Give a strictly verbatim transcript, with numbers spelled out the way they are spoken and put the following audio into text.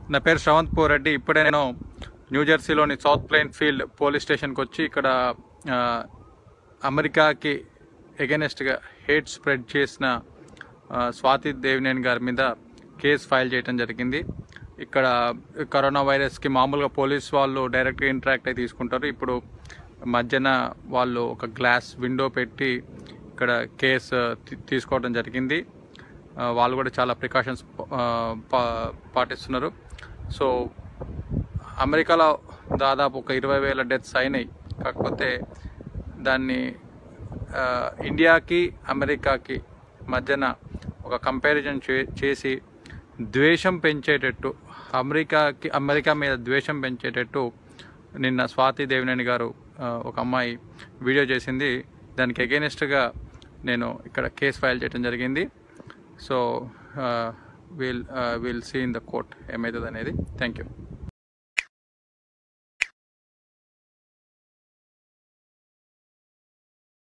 నా పేరు శ్రవంత్ పోరెడ్డి. ఇప్పుడే నేను న్యూజెర్సీలోని సౌత్ ప్లెయిన్ ఫీల్డ్ పోలీస్ స్టేషన్కి వచ్చి ఇక్కడ అమెరికాకి ఎగెనెస్ట్గా హేట్ స్ప్రెడ్ చేసిన స్వాతి దేవినేని గారి మీద కేసు ఫైల్ చేయడం జరిగింది. ఇక్కడ కరోనా వైరస్కి మామూలుగా పోలీస్ వాళ్ళు డైరెక్ట్గా ఇంటరాక్ట్ అయి తీసుకుంటారు. ఇప్పుడు మధ్యన వాళ్ళు ఒక గ్లాస్ విండో పెట్టి ఇక్కడ కేసు తీసుకోవడం జరిగింది. వాళ్ళు కూడా చాలా ప్రికాషన్స్ పాటిస్తున్నారు. సో అమెరికాలో దాదాపు ఒక ఇరవై వేల డెత్స్ అయినాయి. కాకపోతే దాన్ని ఇండియాకి అమెరికాకి మధ్యన ఒక కంపారిజన్ చేసి ద్వేషం పెంచేటట్టు అమెరికాకి అమెరికా మీద ద్వేషం పెంచేటట్టు నిన్న స్వాతి దేవినేని గారు ఒక అమ్మాయి వీడియో చేసింది. దానికి అగెయినెస్ట్గా నేను ఇక్కడ కేసు ఫైల్ చేయడం జరిగింది. So will will see in the court ఏమవుతుంది అనేది. Thank you.